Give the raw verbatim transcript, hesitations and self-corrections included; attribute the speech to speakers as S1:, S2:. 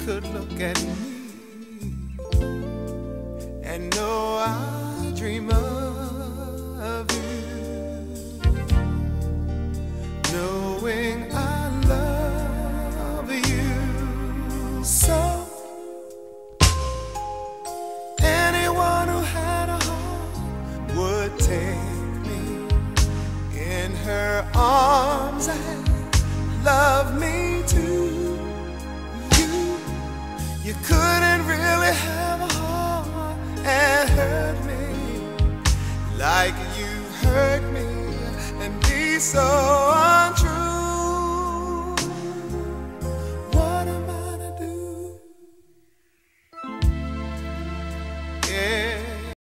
S1: could look at me and know I dream of you, knowing I love you so. Anyone who had a heart would take me in her arms and love me too. You, you couldn't really have a heart and hurt me like you hurt me and be so